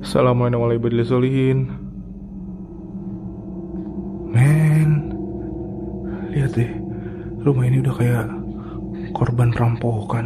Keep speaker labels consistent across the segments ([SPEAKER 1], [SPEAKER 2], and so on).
[SPEAKER 1] Assalamualaikum warahmatullahi wabarakatuh. Men, lihat deh, rumah ini udah kayak korban rampokan.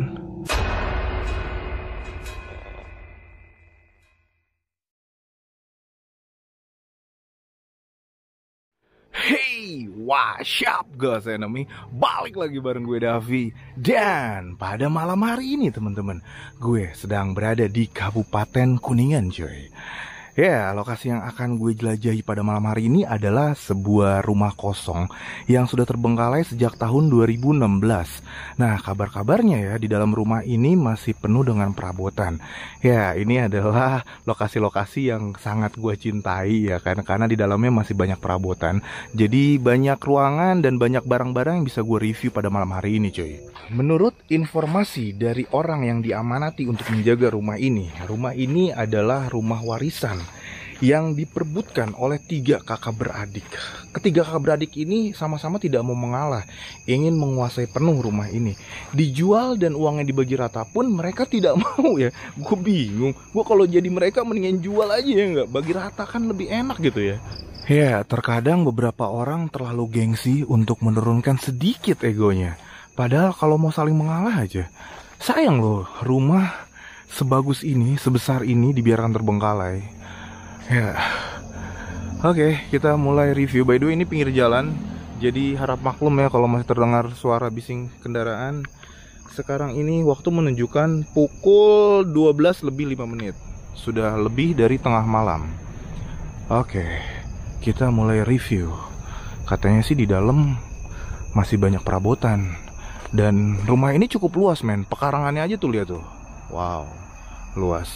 [SPEAKER 1] Hey, what's up guys enemy? Balik lagi bareng gue Davi. Dan pada malam hari ini teman-teman, gue sedang berada di Kabupaten Kuningan coy. Ya, lokasi yang akan gue jelajahi pada malam hari ini adalah sebuah rumah kosong yang sudah terbengkalai sejak tahun 2016. Nah, kabar-kabarnya ya di dalam rumah ini masih penuh dengan perabotan. Ya, ini adalah lokasi-lokasi yang sangat gue cintai ya kan, karena di dalamnya masih banyak perabotan. Jadi banyak ruangan dan banyak barang-barang yang bisa gue review pada malam hari ini coy. Menurut informasi dari orang yang diamanati untuk menjaga rumah ini adalah rumah warisan yang diperebutkan oleh 3 kakak beradik. Ketiga kakak beradik ini sama-sama tidak mau mengalah, ingin menguasai penuh rumah ini. Dijual dan uangnya dibagi rata pun mereka tidak mau ya. Gue bingung, gue kalau jadi mereka mendingan jual aja ya nggak, bagi rata kan lebih enak gitu ya. Ya, terkadang beberapa orang terlalu gengsi untuk menurunkan sedikit egonya. Padahal kalau mau saling mengalah aja. Sayang loh, rumah sebagus ini, sebesar ini dibiarkan terbengkalai. Ya. Oke, kita mulai review. By the way, ini pinggir jalan. Jadi harap maklum ya kalau masih terdengar suara bising kendaraan. Sekarang ini waktu menunjukkan pukul 12 lebih 5 menit. Sudah lebih dari tengah malam. Oke, kita mulai review. Katanya sih di dalam masih banyak perabotan. Dan rumah ini cukup luas men. Pekarangannya aja tuh lihat tuh. Wow, luas.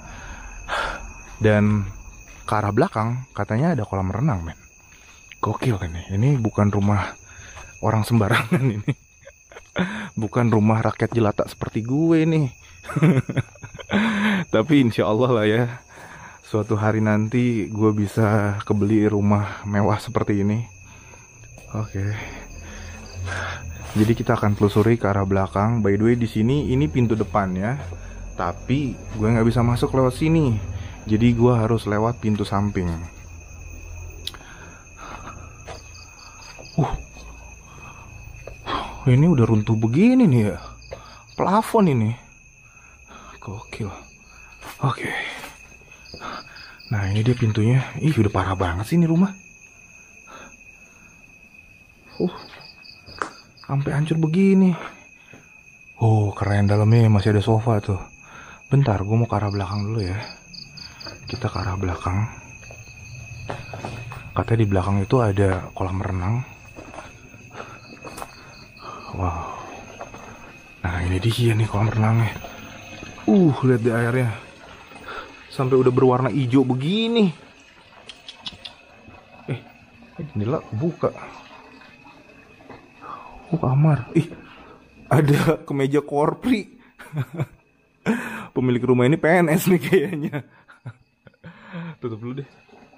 [SPEAKER 1] Dan ke arah belakang katanya ada kolam renang men. Gokil kan nih. Ini bukan rumah orang sembarangan ini. Bukan rumah rakyat jelata seperti gue nih. Tapi insya Allah lah ya, suatu hari nanti gue bisa kebeli rumah mewah seperti ini. Oke. Jadi kita akan telusuri ke arah belakang. By the way, di sini ini pintu depan ya. Tapi gue nggak bisa masuk lewat sini. Jadi gue harus lewat pintu samping. Ini udah runtuh begini nih ya. Plafon ini. Gokil. Oke. Nah ini dia pintunya. Ih udah parah banget sih ini rumah. Sampai hancur begini. Oh keren, dalamnya masih ada sofa tuh. Bentar, gue mau ke arah belakang dulu ya. Kita ke arah belakang. Katanya di belakang itu ada kolam renang. Wow. Nah ini dia nih kolam renangnya. Lihat di airnya. Sampai udah berwarna hijau begini. Jendela buka. Kamar. Ada kemeja korpri. Pemilik rumah ini PNS nih kayaknya. Tutup dulu deh.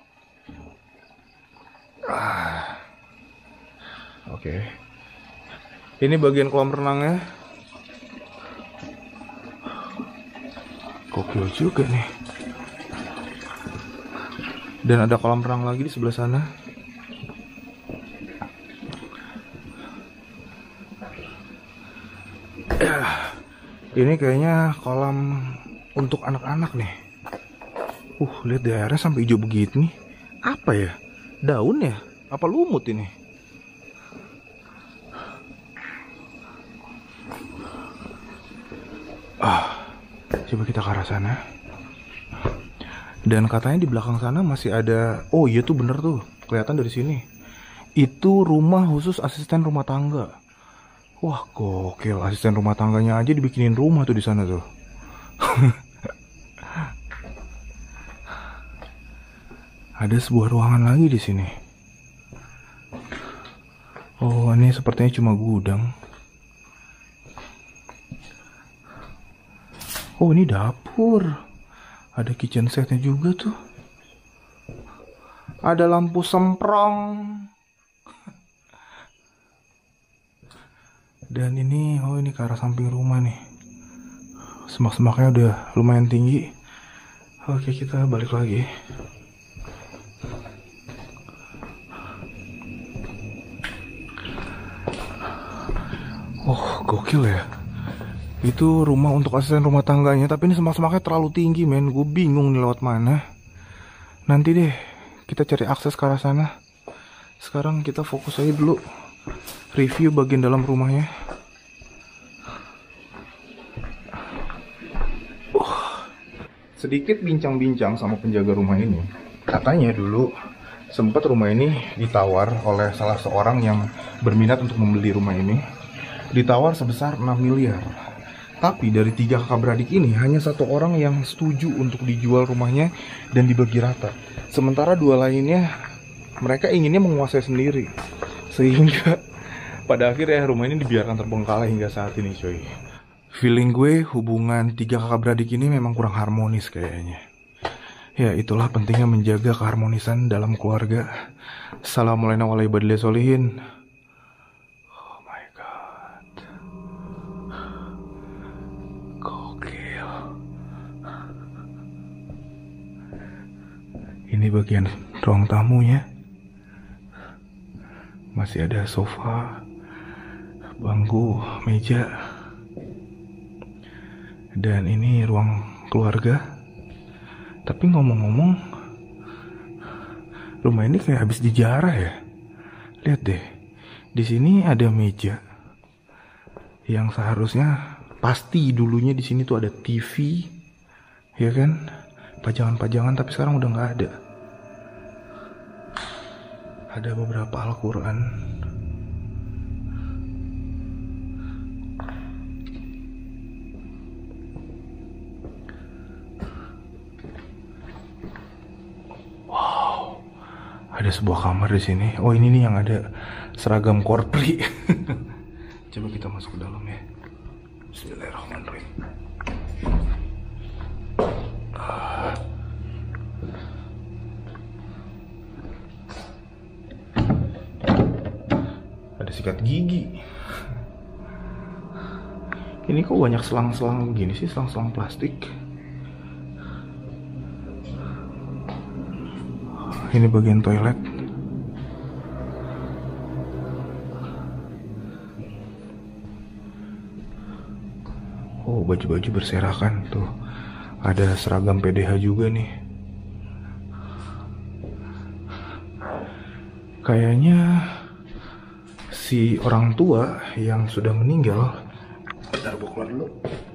[SPEAKER 1] Oke. Ini bagian kolam renangnya. Gokil juga nih. Dan ada kolam renang lagi di sebelah sana. Ini kayaknya kolam untuk anak-anak nih. Lihat di airnya sampai hijau begitu nih. Apa ya? Daun ya? Apa lumut ini? Coba kita ke arah sana. Dan katanya di belakang sana masih ada. Oh iya tuh bener tuh, kelihatan dari sini. Itu rumah khusus asisten rumah tangga. Wah gokil, asisten rumah tangganya aja dibikinin rumah tuh di sana tuh. Ada sebuah ruangan lagi di sini. Oh ini sepertinya cuma gudang. Oh ini dapur. Ada kitchen setnya juga tuh. Ada lampu semprong. Dan ini, ini ke arah samping rumah nih. Semak-semaknya udah lumayan tinggi. Oke, kita balik lagi. Oh, gokil ya. Itu rumah untuk asisten rumah tangganya, tapi ini semak-semaknya terlalu tinggi, men. Gue bingung nih lewat mana. Nanti deh, kita cari akses ke arah sana. Sekarang kita fokus aja dulu review bagian dalam rumahnya. Sedikit bincang-bincang sama penjaga rumah ini. Katanya dulu sempat rumah ini ditawar oleh salah seorang yang berminat untuk membeli rumah ini. Ditawar sebesar 6 miliar. Tapi dari 3 kakak beradik ini hanya 1 orang yang setuju untuk dijual rumahnya dan dibagi rata. Sementara 2 lainnya mereka inginnya menguasai sendiri. Sehingga pada akhirnya rumah ini dibiarkan terbengkalai hingga saat ini, coy. Feeling gue hubungan 3 kakak beradik ini memang kurang harmonis kayaknya. Ya, itulah pentingnya menjaga keharmonisan dalam keluarga. Assalamualaikum warahmatullahi wabarakatuh. Ini bagian ruang tamunya. Masih ada sofa, bangku, meja. Dan ini ruang keluarga. Tapi ngomong-ngomong, rumah ini kayak habis dijarah ya. Lihat deh, di sini ada meja yang seharusnya pasti dulunya di sini tuh ada TV, ya kan? Pajangan-pajangan, tapi sekarang udah nggak ada. Ada beberapa Al-Quran. Wow, ada sebuah kamar di sini. Oh, ini nih yang ada seragam korpri. Coba kita masuk ke dalam ya. Bismillahirrahmanirrahim. Ada sikat gigi. Ini kok banyak selang-selang begini sih, selang-selang plastik. Ini bagian toilet. Oh, baju-baju berserakan tuh. Ada seragam PDH juga nih. Kayaknya si orang tua yang sudah meninggal. Bentar, gue keluar dulu.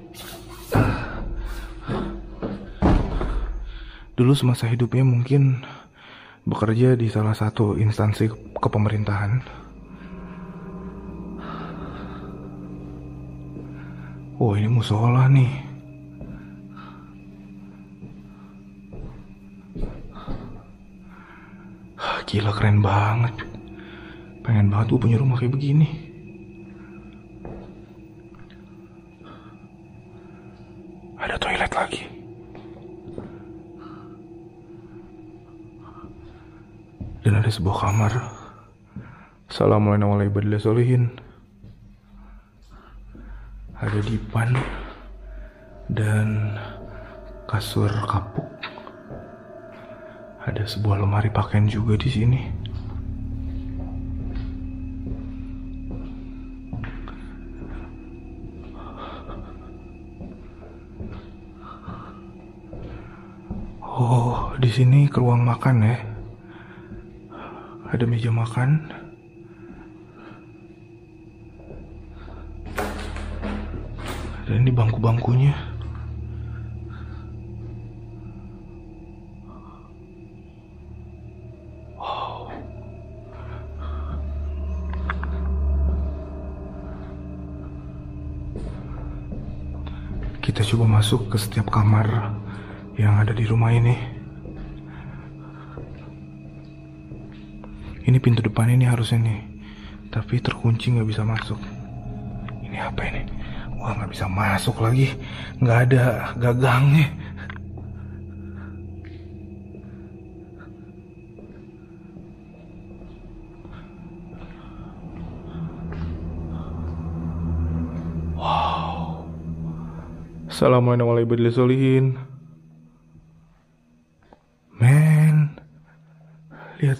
[SPEAKER 1] Dulu semasa hidupnya mungkin bekerja di salah satu instansi kepemerintahan. Oh, ini musola nih. Gila, keren banget. Pengen banget gue punya rumah kayak begini. Ada toilet lagi. Dan ada sebuah kamar. Assalamualaikum warahmatullahi wabarakatuh. Ada dipan dan kasur kapuk. Ada sebuah lemari pakaian juga di sini. Oh, di sini ke ruang makan ya. Ada meja makan. Dan ini bangku-bangkunya. Wow. Kita coba masuk ke setiap kamar yang ada di rumah ini. Ini pintu depan ini harusnya nih, tapi terkunci, nggak bisa masuk. Ini apa ini? Wah, nggak bisa masuk lagi, nggak ada gagangnya. Wow. Assalamualaikum warahmatullahi wabarakatuh.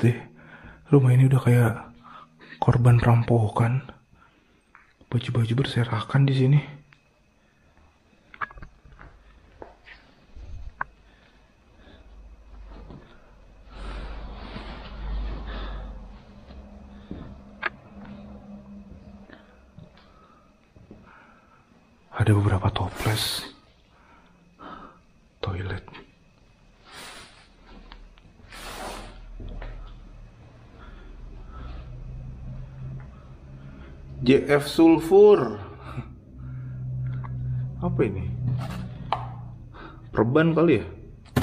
[SPEAKER 1] deh. Rumah ini udah kayak korban perampokan. Baju-baju berserakan di sini. Ada beberapa toples. Toilet. JF Sulfur. Apa ini? Perban kali ya?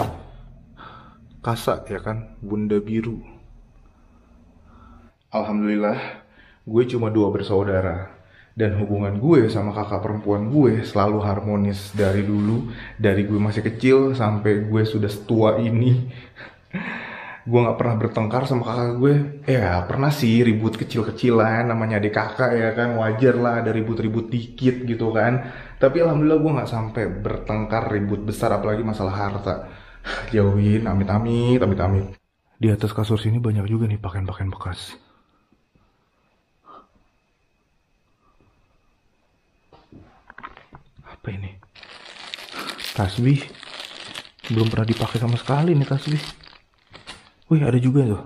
[SPEAKER 1] Kasa ya kan? Bunda biru. Alhamdulillah, gue cuma 2 bersaudara. Dan hubungan gue sama kakak perempuan gue selalu harmonis dari dulu. Dari gue masih kecil sampai gue sudah setua ini. Gue gak pernah bertengkar sama kakak gue. Ya pernah sih ribut kecil-kecilan, namanya adik kakak ya kan. Wajar lah ada ribut-ribut dikit gitu kan. Tapi alhamdulillah gue gak sampai bertengkar ribut besar, apalagi masalah harta. Jauhin, amit-amit, amit-amit. Di atas kasur sini banyak juga nih pakaian-pakaian bekas. Apa ini? Tasbih. Belum pernah dipakai sama sekali nih tasbih. Wih, ada juga tuh.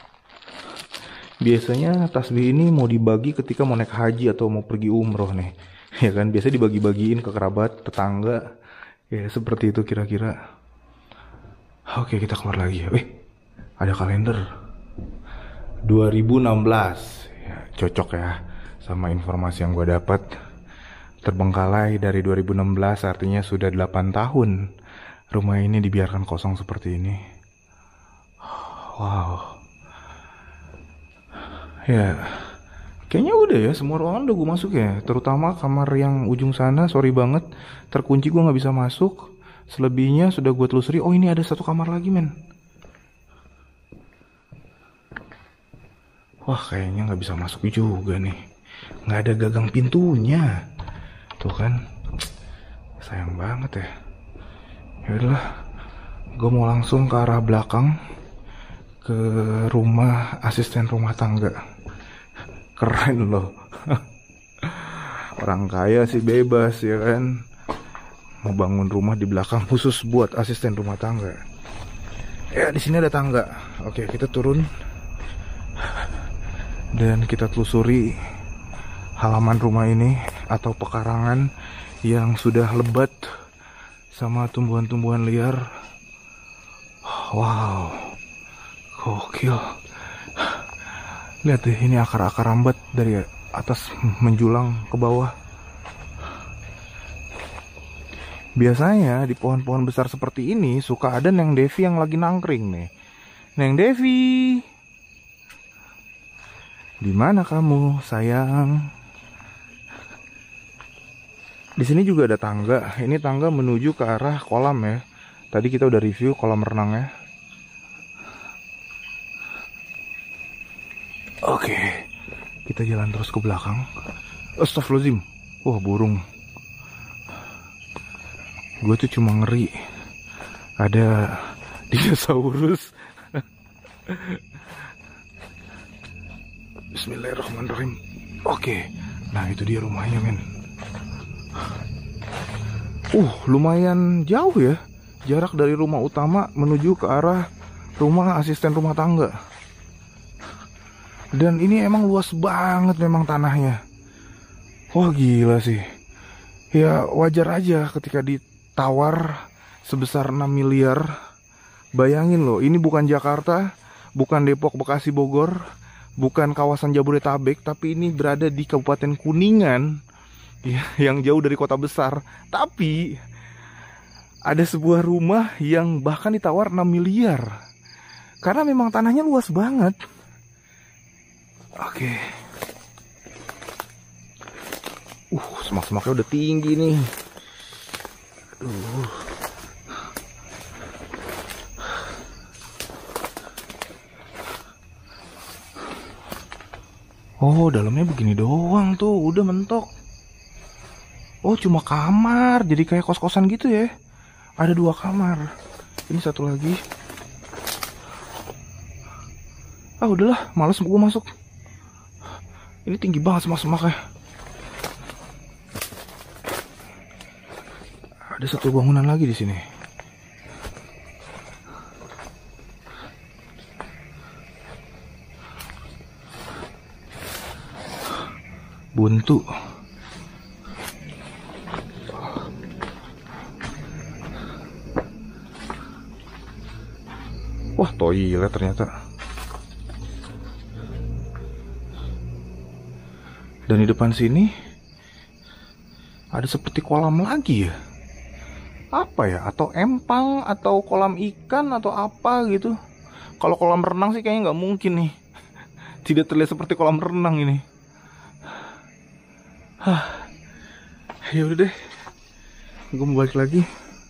[SPEAKER 1] Biasanya tasbih ini mau dibagi ketika mau naik haji atau mau pergi umroh nih. Ya kan, biasa dibagi-bagiin ke kerabat, tetangga. Ya, seperti itu kira-kira. Oke, kita keluar lagi ya. Wih, ada kalender. 2016. Ya, cocok ya sama informasi yang gue dapat. Terbengkalai dari 2016, artinya sudah 8 tahun rumah ini dibiarkan kosong seperti ini. Wow. Ya, kayaknya udah ya, semua ruangan udah gue masuk ya. Terutama kamar yang ujung sana, sorry banget, terkunci, gue gak bisa masuk. Selebihnya sudah gue telusuri. Oh, ini ada 1 kamar lagi men. Wah, kayaknya gak bisa masuk juga nih. Gak ada gagang pintunya. Tuh kan, sayang banget ya. Yaudahlah, gue mau langsung ke arah belakang, ke rumah asisten rumah tangga. Keren loh. Orang kaya sih bebas ya kan. Mau bangun rumah di belakang khusus buat asisten rumah tangga. Ya, di sini ada tangga. Oke, kita turun dan kita telusuri halaman rumah ini atau pekarangan yang sudah lebat sama tumbuhan-tumbuhan liar. Wow, gokil. Lihat deh, ini akar-akar rambat dari atas menjulang ke bawah. Biasanya di pohon-pohon besar seperti ini suka ada Neng Devi yang lagi nangkring nih. Neng Devi, di mana kamu, sayang? Di sini juga ada tangga. Ini tangga menuju ke arah kolam ya. Tadi kita udah review kolam renangnya. Oke, kita jalan terus ke belakang. Astagfirullahaladzim. Wah, burung. Gue tuh cuma ngeri ada dinosaurus. Bismillahirrahmanirrahim. Oke, nah itu dia rumahnya men. Lumayan jauh ya jarak dari rumah utama menuju ke arah rumah asisten rumah tangga. Dan ini emang luas banget memang tanahnya. Wah, gila sih. Ya wajar aja ketika ditawar sebesar 6 miliar. Bayangin loh, ini bukan Jakarta, bukan Depok, Bekasi, Bogor, bukan kawasan Jabodetabek, tapi ini berada di Kabupaten Kuningan ya, yang jauh dari kota besar. Tapi ada sebuah rumah yang bahkan ditawar 6 miliar. Karena memang tanahnya luas banget. Oke. Semak-semaknya udah tinggi nih. Aduh. Oh, dalamnya begini doang tuh, udah mentok. Oh, cuma kamar, jadi kayak kos-kosan gitu ya. Ada 2 kamar. Ini satu lagi. Ah udahlah, males gue masuk. Ini tinggi banget semak-semaknya. Ada satu bangunan lagi di sini. Buntu. Wah, toilet ternyata. Dan di depan sini ada seperti kolam lagi ya. Apa ya? Atau empang, atau kolam ikan, atau apa gitu. Kalau kolam renang sih kayaknya nggak mungkin nih. Tidak terlihat seperti kolam renang ini. Ya udah deh, gue mau balik lagi.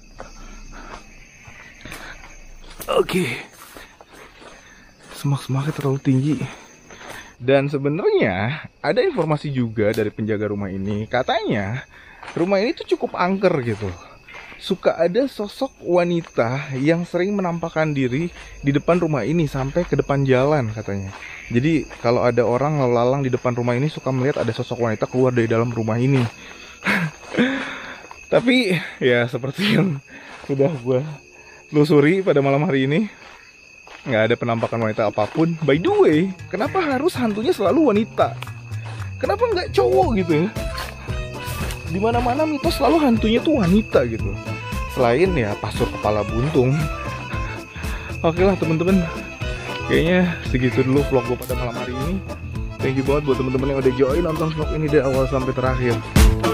[SPEAKER 1] Oke. Semak-semaknya terlalu tinggi. Dan sebenarnya ada informasi juga dari penjaga rumah ini. Katanya rumah ini tuh cukup angker gitu. Suka ada sosok wanita yang sering menampakkan diri di depan rumah ini sampai ke depan jalan katanya. Jadi kalau ada orang lalang di depan rumah ini suka melihat ada sosok wanita keluar dari dalam rumah ini. Tapi ya seperti yang sudah gue telusuri pada malam hari ini, nggak ada penampakan wanita apapun. By the way, kenapa harus hantunya selalu wanita? Kenapa nggak cowok gitu ya? Dimana-mana mitos selalu hantunya tuh wanita gitu. Selain ya pasur kepala buntung. Oke lah teman-teman, kayaknya segitu dulu vlog gue pada malam hari ini. Thank you banget buat teman-teman yang udah join nonton vlog ini dari awal sampai terakhir.